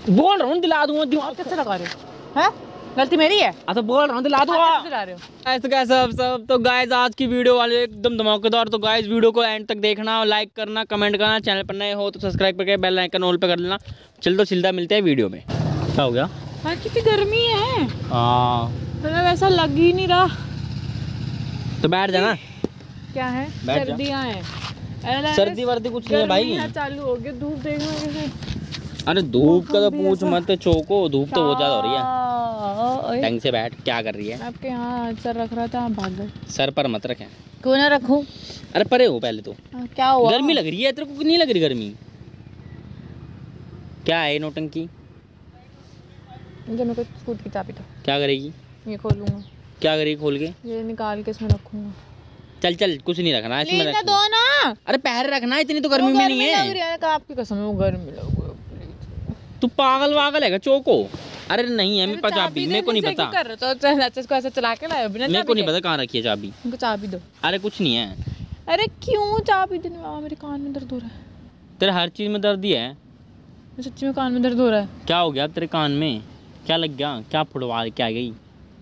बोल रहा हूँ दिला दूंगा। दिमाग कैसे लगा रहे हो? हैं? गलती मेरी है। अच्छा बोल रहा हूँ दिला दूंगा। दिला रहे हो ऐसे कैसे सब तो गाइस आज की वीडियो वाले एकदम धमाकेदार। तो गाइस वीडियो को एंड तक देखना, लाइक करना, कमेंट करना, चैनल पर नए हो तो सब्सक्राइब करके बेल आइकन ऑल पे कर लेना। चल तो सीधा मिलते हैं वीडियो में। क्या हो गया? हाँ कितनी गर्मी है। हाँ मतलब वैसा लग ही नहीं रहा। तो बैठ जाना। क्या है? बैठ जा। सर्दियाँ हैं। सर्दी वर्दी कुछ नहीं है भाई। चालू हो गया। धूप देखना कैसे। अरे धूप का तो पूछ मत चोको, धूप तो बहुत ज्यादा हो रही है। है। ढंग से बैठ। क्या कर रही है? आपके यहाँ सर रख रहा था, भाग गए। सर पर मत रखें। क्यों ना रखूं? अरे परे हो पहले तो। क्या हुआ? गर्मी लग रही है तेरे को? नहीं लग रही गर्मी? क्या है नौटंकी? मुझे मेरे को स्कूटी की चाबी दो। क्या करेगी? ये खोलूंगा। क्या करेगी खोल के? ये निकाल के इसमें रखूंगा। चल चल कुछ नहीं रखना है इसमें। रख दो ना। अरे पैर रखना है, इतनी तो गर्मी में नहीं है। लग रही है आपकी कसम है, वो गर्मी लग रही है। तू पागल वागल है चोको? अरे नहीं है मेरे पास चाबी, मेरे को नहीं पता। कर रहे तो चल इसको ऐसे चला के लाए बिना। मेरे को नहीं पता कहाँ रखी है चाबी। उनको चाबी दो। अरे कुछ नहीं है। अरे क्यों चाबी देने? बाबा मेरे कान में दर्द हो रहा है। तेरे हर चीज में दर्द ही है। सच्ची में कान में दर्द हो रहा है। क्या हो गया तेरे कान में? क्या लग गया? क्या फुटवा क्या गई?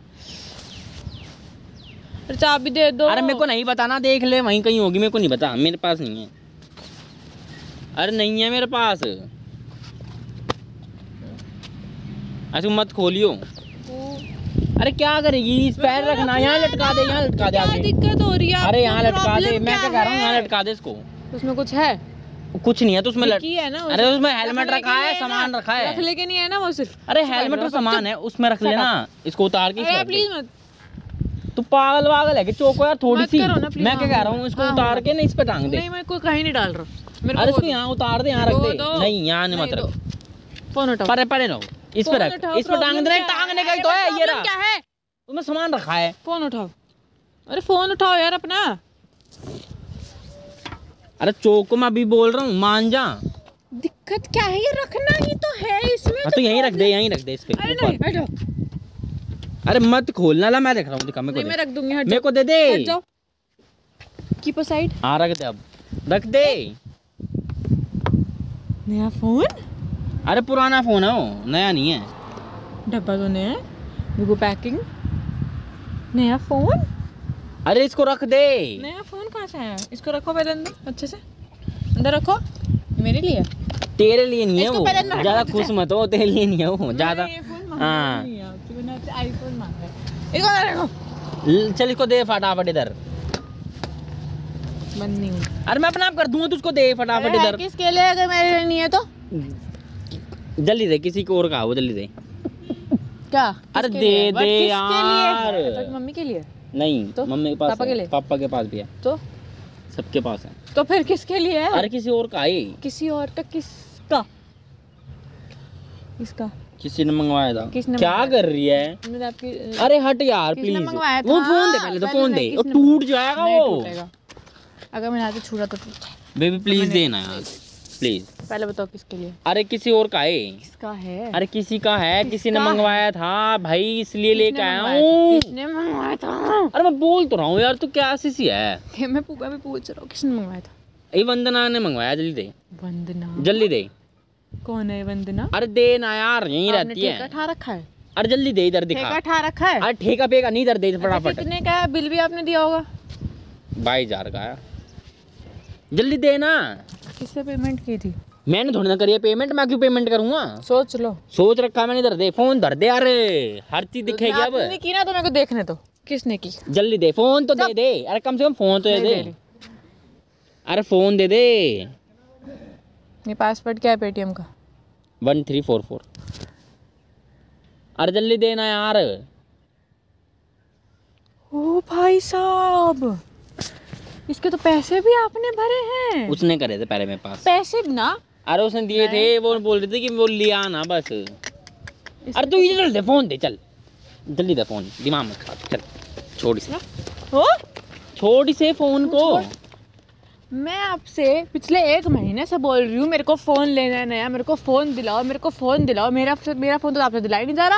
अरे चाबी दे दो। अरे मेरे को नहीं पता ना, देख ले वहीं कहीं होगी, मेरे को नहीं पता, मेरे पास नहीं है। अरे नहीं है मेरे पास। ऐसे मत खोलियो। अरे क्या करेगी? इस पैर रखना, यहाँ लटका दे, यहाँ लटका दे। क्या दिक्कत हो रही है? अरे यहाँ लटका दे, मैं क्या कह रहा हूँ, यहाँ लटका दे इसको। उसमें कुछ है? कुछ नहीं है तो उसमें है ना। अरे उसमें हेलमेट रखा है, सामान रखा है। रख लेके नहीं है ना वो सिर्फ। अरे हेलमेट तो सामान है, उसमें रख लेना। इसको उतार के प्लीज मत। तू पागल वागल है कि चोको यार थोड़ी सी। ना, मैं क्या कह रहा हूँ, इसको उतार के ना इस पे टांग दे। नहीं मैं कोई कहीं नहीं डाल रहा। अरे इसको यहाँ उतार दे, यहाँ रख दे। नहीं यहाँ नहीं मत रख। फोन उठाओ। परे परे रहो, इस पे रख, इस पे टांग दे। टांगने का ही तो है ये रहा। क्या है? उसमें सामान रखा है। फोन उठाओ। अरे फोन उठाओ यार अपना। अरे चोको मैं अभी बोल रहा हूँ, मान जा। दिक्कत क्या है? ये रखना ही तो है इसमें। तो यहीं रख दे, यहीं रख दे इस पे। अरे नहीं बैठो। अरे मत खोलना ला, मैं देख रहा हूँ। दिखा मेरे को। मैं रख दूंगी। हट मेरे को दे दे। हट जाओ। Keep aside. हाँ रख दे, अब रख दे। नया फोन? अरे पुराना फोन है वो, नया नहीं है। डब्बा तो नया है। देखो पैकिंग। नया फोन? अरे इसको रख दे। नया फोन कहाँ से आया? इसको रखो पहले अंदर, अच्छे से अंदर रखो। मेरे लिए? तेरे लिए नहीं है इसको वो, पहले अंदर ज्यादा रखो। खुश मत हो, तेरे लिए नहीं है वो ज्यादा। हाँ आईफोन मांग रहा है। इसको अंदर रखो। चल इसको दे फटाफट इधर। बंद नहीं हुआ। अरे मैं अपना आप कर दूंगा, तो उसको दे फटाफट इधर। किसके लिए? अगर मेरे लिए नहीं है तो जल्दी दे, किसी को और का वो जल्दी दे। क्या? अरे दे दे यार। मम्मी के लिए? नहीं तो मम्मी के पास पापा के लिए? पापा के पास भी है, तो सबके पास है। तो फिर किसके लिए है? अरे किसी और का है। किसी और का? किसका? इसका किसी ने मंगवाया था। किसने क्या मंगवाया? कर रही है? मैंने आपकी अरे हट यार किसने प्लीज। मंगवाया वो था? फोन दे पहले, तो फोन दे, वो किसने टूट जाएगा नहीं वो। टूटेगा। अगर मैंने आके छुड़ा तो टूट जाए। बेबी प्लीज देना यार, प्लीज। पहले बताओ किसके लिए? अरे किसी और का है। किसका है? अरे किसी का है, किसी ने किसका मंगवाया था भाई, इसलिए लेके आया मंगवाया हूँ। किसने मंगवाया था? अरे मैं बोल तो रहा हूँ यार, तू क्या सी है। मैं पूछ रहा हूँ किसने मंगवाया था? ये वंदना ने मंगवाया, जल्दी दे। वंदना? जल्दी दे। कौन है वंदना? अरे दे ना यार, यहीं रहती है। ठेका ठा रखा है? अरे जल्दी दे, इधर दिखा। ठेका ठा रखा है? अरे ठेका पेका नहीं, इधर दे फटाफट। कितने का है? बिल भी आपने दिया होगा। 22,000 का है। जल्दी दे ना। किससे पेमेंट की थी? मैंने थोड़ी ना करी है पेमेंट, मैं क्यों पेमेंट करूंगा? सोच लो। सोच रखा मैंने, इधर दे फोन, धर दे। अरे हर चीज दिखेगी अब। आपने की ना तो मेरे को देखने दो किसने की। जल्दी दे फोन तो दे दे। अरे कम से कम फोन तो दे दे। अरे फोन दे दे। ये पासवर्ड क्या है पेटीएम का? 1344। अरे जल्दी देना यार। ओ भाई साहब, इसके तो पैसे भी आपने भरे हैं। उसने करे थे पहले मेरे पास पैसे ना? अरे उसने दिए थे, वो बोल रहे थे कि वो लिया ना बस। अरे तू इधर दे फोन, दे चल जल्दी दे फोन, दिमाग मत खा, चल छोड़ इसे। हो? छोड़ इसे फोन को। मैं आपसे पिछले 1 महीने से बोल रही हूँ मेरे को फोन लेना है नया, मेरे को फोन दिलाओ, मेरे को फोन दिलाओ। मेरा फोन तो आपसे दिला ही नहीं जा रहा।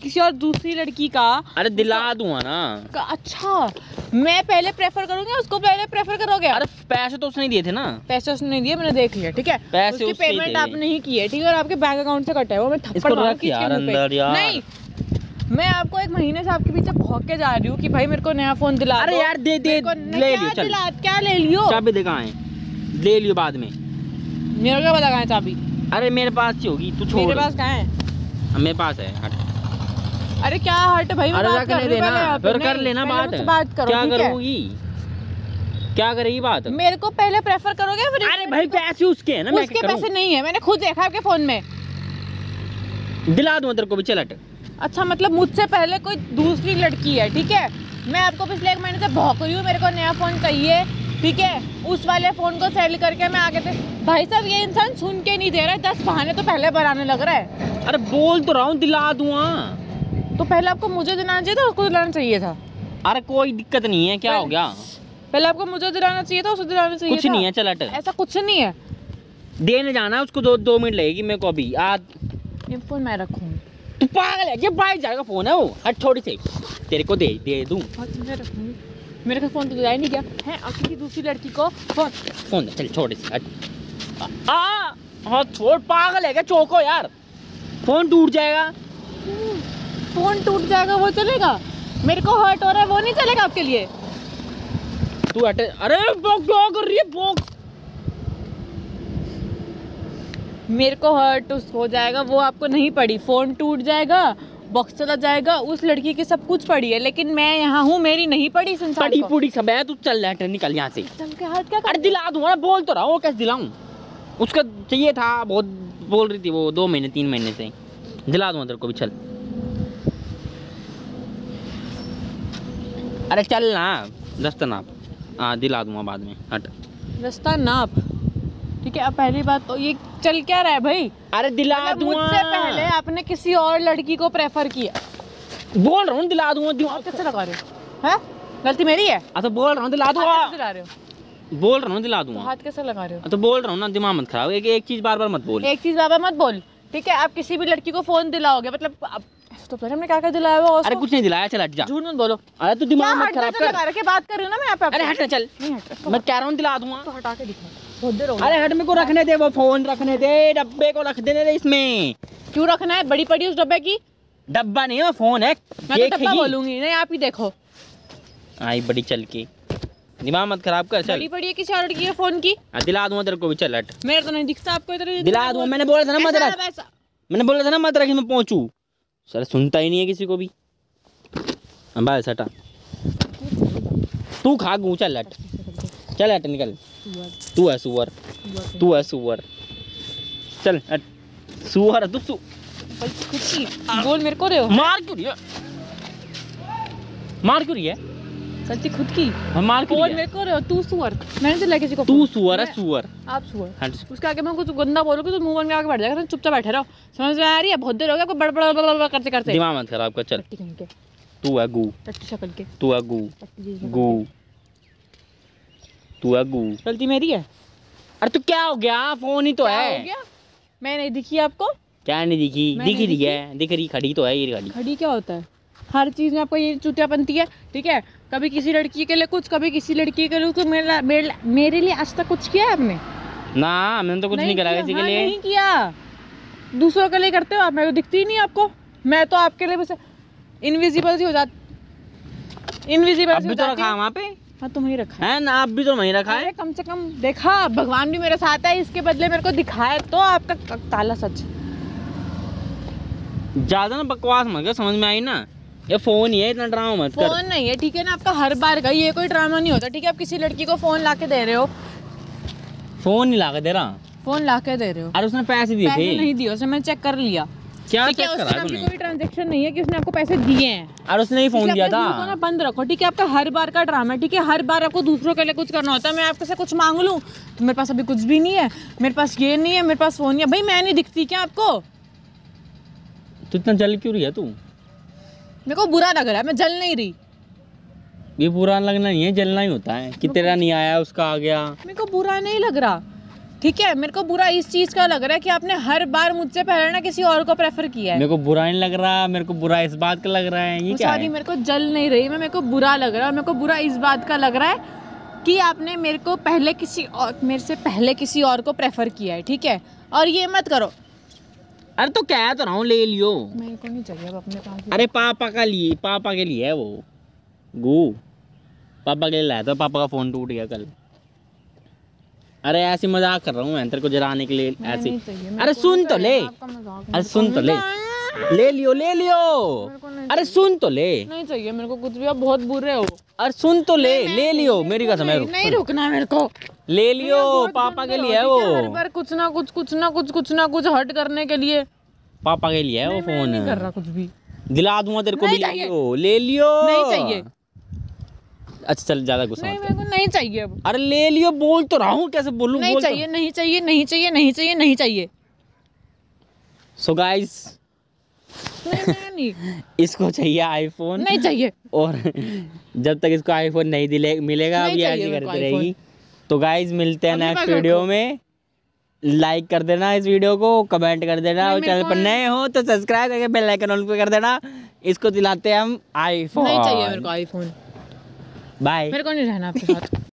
किसी और दूसरी लड़की का। अरे दिला दूंगा ना। अच्छा, मैं पहले प्रेफर करूंगी, उसको पहले प्रेफर करोगे? अरे पैसे तो उसने दिए थे ना। पैसे उसने नहीं दिए, मैंने देख लिया, ठीक है। पैसे उसकी उसके ही पेमेंट थे। आपने ही की है, ठीक है, और आपके बैंक अकाउंट से कटा है वो। मैं थप्पड़ इसको मारूंगी रख यार इसके मुंह पे। अंदर यार। नहीं, मैं आपको 1 महीने से आपके पीछे भौंक के जा रही हूँ कि भाई मेरे को नया फोन दिला अरे दो। यार दे मेरे को ले लियो चल। क्या ले लियो? चाबी दिखा है, ले लियो बाद में। मेरे को पता कहाँ है चाबी? अरे मेरे पास ही होगी, तू छोड़। मेरे पास कहाँ है? मेरे पास है, हट। अरे क्या हट भाई, मैं अरे बात रख कर ले रही हूँ देना, पहले यहाँ पे। फिर कर नहीं, लेना पहले बात। मुझसे बात करो, क्या ठीक है? करोगी, क्या करेगी बात? मेरे को पहले प्रेफर करोगे फिर? अरे भाई पैसे उसके हैं ना, मैं उसके क्या पैसे नहीं है, मैंने खुद देखा आपके फोन में। दिला दूं तेरे को भी, चल हट। अच्छा, मतलब मुझसे पहले कोई दूसरी लड़की है, ठीक है। मैं आपको पिछले 1 महीने से भौंक रही हूँ, मेरे को नया फोन चाहिए, ठीक है। उस वाले फोन को सेल करके मैं आगे थे। भाई साहब, ये इंसान सुन के नहीं दे रहा है, 10 बहाने तो पहले बनाने लग रहा है। अरे बोल तो रहा हूँ दिला दूंगा। तो पहले आपको मुझे दिलाना चाहिए था, उसको दिलाना चाहिए था? अरे कोई दिक्कत नहीं है, क्या हो गया? पहले आपको मुझे दिलाना चाहिए था, उसको दिलाना चाहिए कुछ था? नहीं है, चल हट। ऐसा कुछ नहीं है। देने जाना है उसको, 2 मिनट लगेगी मेरे को अभी। ये फोन मैं रखूंगी। तू पागल है, ये बाहर जाएगा फोन है वो। हट थोड़ी से, तेरे को दे दूं। मैं रखूंगी। मेरे का फोन तो दिलाया नहीं गया है, और किसी दूसरी लड़की को फोन दे, चल छोड़ इसे, हट। हाँ छोड़, पागल है क्या चौको यार? फोन टूट जाएगा। फोन टूट जाएगा वो चलेगा? मेरे को हर्ट हो रहा है वो नहीं चलेगा आपके लिए? तू हट। अरे क्या कर रही है बॉक्स? मेरे को हर्ट हो जाएगा, वो आपको नहीं पड़ी। फोन टूट जाएगा, बॉक्स चला जाएगा, उस लड़की की सब कुछ पड़ी है, लेकिन मैं यहाँ हूँ, मेरी नहीं पड़ी इस इंसान पड़ी को। पूड़ी सब है, तू चल हट, निकल यहाँ से। के हाथ क्या अरे दिला दूंगा, बोल तो रहा हूँ, कैसे दिलाऊं? उसका चाहिए था, बहुत बोल रही थी वो 2 महीने 3 महीने से। दिला दूंगा तेरे को भी, चल। अरे चल ना, रास्ता नाप। हाँ दिला दूंगा बाद में, हट। रास्ता नाप, ठीक है। अब पहली बात तो ये चल क्या रहा है भाई? अरे दिला मतलब दूंगा। मुझसे पहले आपने किसी और लड़की को प्रेफर किया। बोल रहा हूँ दिला दूंगा। दिमाग कैसे लगा रहे हो? हैं? गलती मेरी है? तो बोल रहा हूँ दिला हाथ कैसे दूंगा। दिला रहे हो? बोल रहा हूँ दिला तो दूंगा। हाथ कैसे लगा रहे हो? तो बोल रहा हूँ ना, दिमाग मत खराब। एक चीज बार बार मत बोल। एक चीज बाबा मत बोल, ठीक है। आप किसी भी लड़की को फोन दिलाओगे, मतलब तो फिर हमने क्या दिलाया हुआ उसको? अरे कुछ नहीं दिलाया, चल हट जा। झूठ मत बोलो। अरे तू दिमाग मत खराब कर। लगा रखे, बात कर रही हूँ ना मैं यहाँ पे। अरे हट ना, चल। नहीं हट, मैं कह रहा हूँ दिला दूंगा। तो हटा के दिखा। बहुत देर हो गई। अरे हट, मेरे को रखने दे, वो फोन रखने दे, डब्बे को रख देने दे इसमें। क्यों रखना है? बड़ी पड़ी उस डब्बे की। डब्बा नहीं है, वो फोन है। मैं तो डब्बा बोलूंगी नहीं, आप ही देखो। आई बड़ी चल के, दिमाग मत खराब कर, चल। बड़ी पड़ी है किसी और लड़की के फोन की। दिला दूंगा तेरे को भी, चल हट। मेरे तो नहीं दिखता आपको इधर। दिला दूंगा, मैंने बोला था ना मत रख। मैंने बोला था ना मत रख, मैं पहुंचू। सर सुनता ही नहीं है किसी को भी। बस हटा, तू खा गू, चल हट, चल हट, निकल। तू है सुअर, तू है सुअर, चल हट। सुअर है तू। बोल मेरे को रहे हो? मार क्यों रही है? मार क्यों रही है? गलती खुद की। मार क्यों बोल रही है? मेरे को रहे हो? तू सुअर, मैंने दिलाया किसी को? तू सुअर है, सुअर। आप सुअर। हट। उसके आगे मैं कुछ गंदा बोलूंगी तो मुंह बन के आगे बढ़ जाएगा। चुपचाप बैठे रहो, समझ में आ रही है? बहुत देर हो गया आपको बड़बड़ करते करते। दिमाग मत खराब कर, चल। तू है गू, टट्टी शक्ल के। तू है गू, गू, तू है गू। गलती मेरी है। अरे तो क्या हो गया? फोन ही तो क्या है। हो गया? मैं नहीं दिखी आपको? क्या नहीं दिखी? मैं दिख नहीं रही है, दिख रही, खड़ी तो है ये गाड़ी। खड़ी क्या होता है? हर चीज में आपको ये चुतिया बनती है, ठीक है। कभी किसी लड़की के लिए कुछ, कभी किसी लड़की के लिए कुछ। मेरे लिए आज तक कुछ किया है आपने? ना, मैंने तो कुछ नहीं करा किसी के लिए। नहीं किया। दूसरों के लिए करते हो आप, मेरे को दिखती ही नहीं आपको। मैं तो आपके लिए बस इनविजिबल सी हो जाती। इनविजिबल अब भी तो रखा है वहाँ पे। हाँ, तुम ही रखा है ना, अब भी तो वहीं रखा है। है। कम से कम देखा, भगवान भी मेरे साथ है, इसके बदले मेरे को दिखाया तो आपका ताला सच। ज्यादा ना बकवास मत कर, समझ में आई ना? ये फोन ही है, इतना ड्रामा मत कर। फोन नहीं है, ठीक है ना? आपका हर बार का ये कोई ड्रामा नहीं होता, ठीक है। आप किसी लड़की को फोन ला के दे रहे हो। फोन नहीं ला के दे रहा। फोन ला के दे रहे हो। अरे उसने पैसे दिए पैसे थे। नहीं दिए उसने, मैंने चेक कर लिया। क्या ठीक है, चेक उसके करा नाम की तूने? कोई ट्रांजैक्शन नहीं है कि उसने आपको पैसे दिए हैं। अरे उसने ही फोन इसलिए दिया अपने था। मुंह को ना बंद रखो, ठीक है। आपका हर बार का ड्रामा है, ठीक है। हर बार आपको दूसरों के लिए कुछ करना होता है। मैं आपसे कुछ मांग लूं तो मेरे पास अभी कुछ भी नहीं है, मेरे पास ये नहीं है, मेरे पास फोन नहीं है। भाई मैं नहीं दिखती क्या आपको? तू इतना जल क्यों रही है तू? मेरे को बुरा लग रहा है, मैं जल नहीं रही। ये बुरा लगना नहीं है, जलना ही होता है कि तेरा नहीं आया उसका आ गया। मेरे को बुरा नहीं लग रहा, ठीक है, मेरे को बुरा इस चीज का लग रहा है कि आपने हर बार मुझसे पहले ना किसी और को प्रेफर किया है। मेरे को बुरा नहीं लग रहा, मेरे को बुरा इस बात का लग रहा है। ये क्या सॉरी, है? मेरे को जल नहीं रही मैं, मेरे को बुरा लग रहा है। मेरे को बुरा इस बात का लग रहा है कि आपने मेरे से पहले किसी और को प्रेफर किया है, ठीक है। और ये मत करो। अरे तो कह तो रहा हूँ ले लियो। मेरे को नहीं चाहिए अब अपने पास। अरे पापा के लिए है वो गू, पापा के लिए लाया था, पापा का फोन टूट गया कल। अरे ऐसे मजाक कर रहा हूँ मैं तेरे को जलाने के लिए ऐसे। अरे सुन तो ले, अरे सुन तो ले, ले लियो अरे सुन तो ले। नहीं चाहिए मेरे को कुछ भी, आप बहुत बुरे हो। अरे सुन तो ले लियो, मेरी कसम है। नहीं रुकना मेरे को, ले लियो, पापा के लिए है वो। हर बार कुछ ना कुछ हट करने के लिए। पापा के लिए है वो फोन। नहीं कर रहा कुछ भी, दिला दूंगा तेरे को भी। ले लियो। नहीं चाहिए। अच्छा चल, ज्यादा गुस्सा नहीं, मत मेरे को नहीं चाहिए अब। अरे ले लियो, बोल तो रहा हूँ, कैसे बोलूं? नहीं चाहिए। सो गाइस, नहीं इसको चाहिए आईफोन। नहीं चाहिए। और जब तक इसको आईफोन नहीं मिलेगा अभी ऐसे करती रहेगी। तो गाइस मिलते हैं नेक्स्ट वीडियो में। लाइक कर देना इस वीडियो को, कमेंट कर देना, और चैनल पर नए हो तो सब्सक्राइब करके बेल आइकन ऑन पे कर देना। इसको दिलाते हैं हम आईफोन। नहीं चाहिए मेरे को आईफोन। बाय। मेरे को नहीं रहना आपके साथ।